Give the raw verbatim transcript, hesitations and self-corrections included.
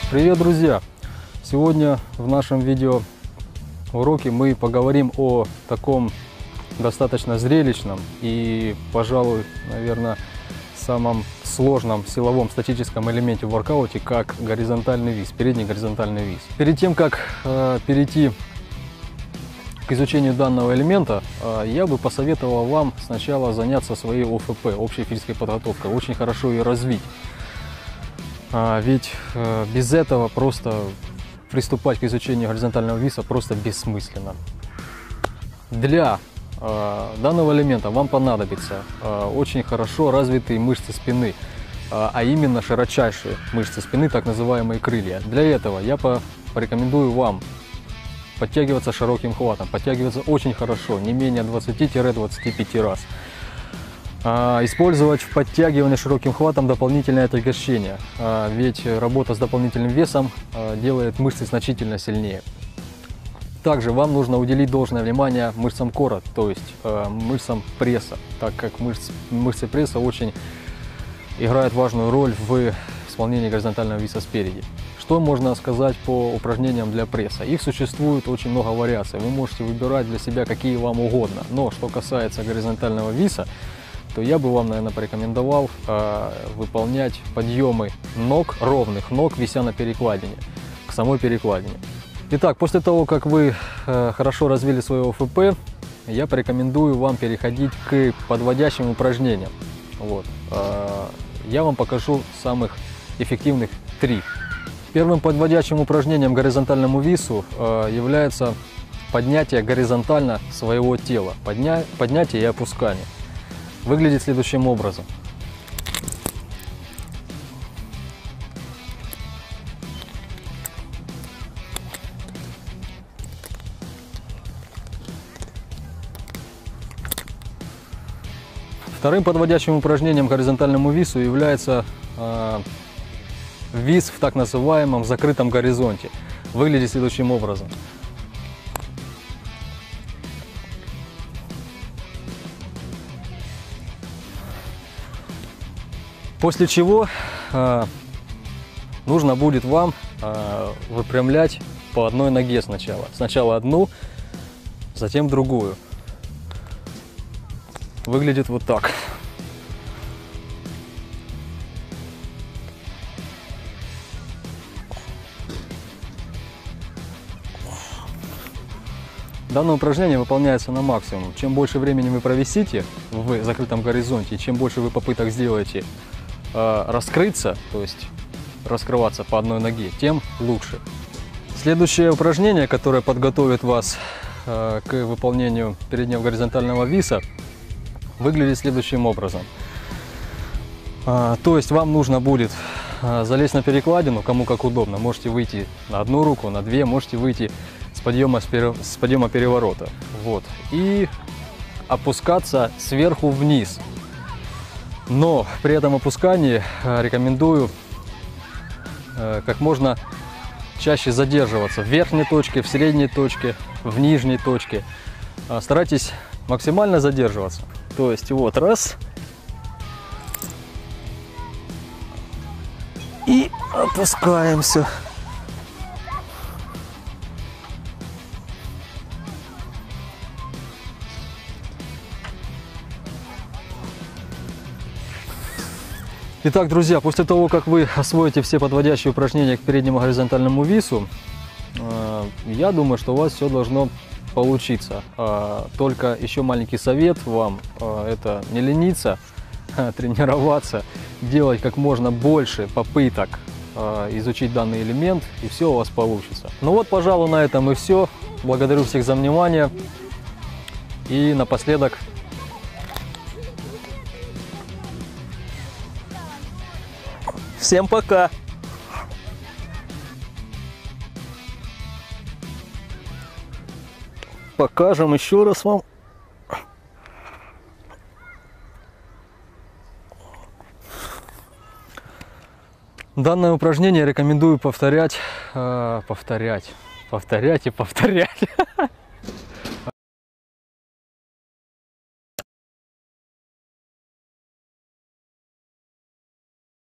Привет, друзья! Сегодня в нашем видео уроке мы поговорим о таком достаточно зрелищном и, пожалуй, наверное, самом сложном силовом статическом элементе в воркауте, как горизонтальный виз, передний горизонтальный виз. Перед тем, как э, перейти к изучению данного элемента, э, я бы посоветовал вам сначала заняться своей О Ф П, общей физической подготовкой, очень хорошо ее развить. А, ведь э, без этого просто приступать к изучению горизонтального виса просто бессмысленно. Для э, данного элемента вам понадобится э, очень хорошо развитые мышцы спины, э, а именно широчайшие мышцы спины, так называемые крылья. Для этого я по порекомендую вам подтягиваться широким хватом, подтягиваться очень хорошо, не менее двадцати-двадцати пяти раз. А, использовать в подтягивании широким хватом дополнительное отягощение, а, ведь работа с дополнительным весом а, делает мышцы значительно сильнее. Также вам нужно уделить должное внимание мышцам кора, то есть а, мышцам пресса, так как мышц, мышцы пресса очень играют важную роль в исполнении горизонтального виса спереди. Что можно сказать по упражнениям для пресса? Их существует очень много вариаций, вы можете выбирать для себя какие вам угодно, но что касается горизонтального виса, то я бы вам, наверное, порекомендовал э, выполнять подъемы ног, ровных ног, вися на перекладине, к самой перекладине. Итак, после того, как вы э, хорошо развили свое О Ф П, я порекомендую вам переходить к подводящим упражнениям. Вот. Э, я вам покажу самых эффективных три. Первым подводящим упражнением к горизонтальному вису э, является поднятие горизонтально своего тела, подня... поднятие и опускание. Выглядит следующим образом. Вторым подводящим упражнением к горизонтальному вису является э, вис в так называемом закрытом горизонте. Выглядит следующим образом. После чего э, нужно будет вам э, выпрямлять по одной ноге сначала. Сначала одну, затем другую. Выглядит вот так. Данное упражнение выполняется на максимум. Чем больше времени вы провисите в закрытом горизонте, чем больше вы попыток сделаете раскрыться, то есть раскрываться по одной ноге, тем лучше. Следующее упражнение, которое подготовит вас э, к выполнению переднего горизонтального виса, выглядит следующим образом. Э, то есть вам нужно будет э, залезть на перекладину, кому как удобно. Можете выйти на одну руку, на две, можете выйти с подъема, с подъема переворота. Вот. И опускаться сверху вниз. Но при этом опускании рекомендую как можно чаще задерживаться в верхней точке, в средней точке, в нижней точке. Старайтесь максимально задерживаться. То есть вот раз. И опускаемся. Итак, друзья, после того, как вы освоите все подводящие упражнения к переднему горизонтальному вису, я думаю, что у вас все должно получиться. Только еще маленький совет вам – это не лениться, тренироваться, делать как можно больше попыток изучить данный элемент, и все у вас получится. Ну вот, пожалуй, на этом и все. Благодарю всех за внимание. И напоследок всем пока! Покажем еще раз вам. Данное упражнение рекомендую повторять, э, повторять, повторять и повторять.